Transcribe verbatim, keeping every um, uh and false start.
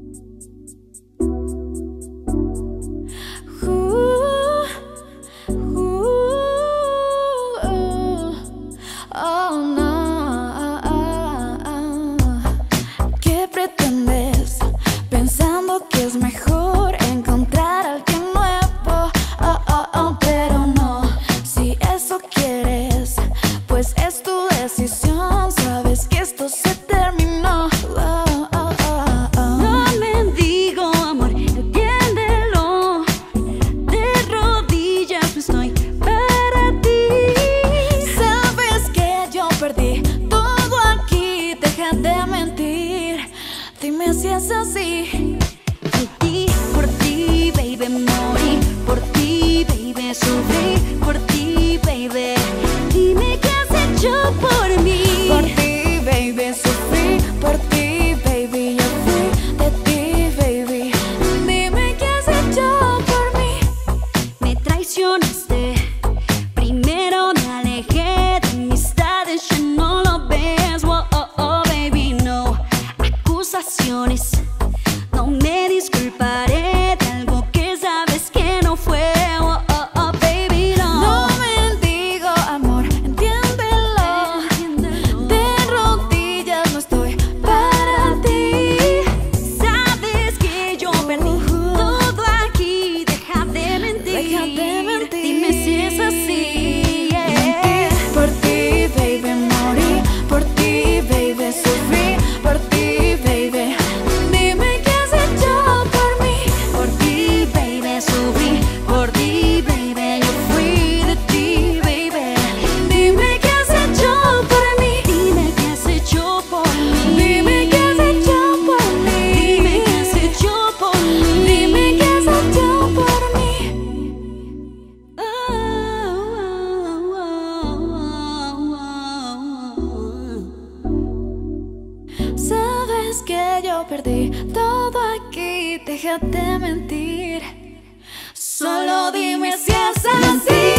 Dime si es así. Por ti, por ti, baby, morí. Por ti, baby, sufrí. Por ti, baby. Dime qué has hecho por mí. Por ti, baby, sufrí. Por ti, baby, yo fui de ti, baby. Dime qué has hecho por mí. Me traicionaste. Primero me alejé de amistades, ya no lo ves. Oh, oh, oh, baby, no. Acusaciones. No me disculparé de algo que sabes que no fue. Oh, oh, oh, baby, no. No mendigo, amor, entiéndelo. Entiéndelo. De rodillas no estoy para ti. Sabes que yo perdí todo aquí. Deja de mentir. Deja de mentir. Dime si es así. Yeah. Por ti, baby, morí. Por ti, baby, sufrí. Por ti, baby. Dime qué has hecho por mí. Por ti, baby, sufrí. Por ti, baby, yo fui de ti, baby. Dime qué has hecho por mí. Dime qué has hecho por mí. Dime qué has hecho por mí. Dime qué has hecho por mí. Dime qué has hecho por mí. Oh, oh, oh, oh, oh. Sabes que yo perdí todo aquí. Deja de mentir. Solo dime si es así.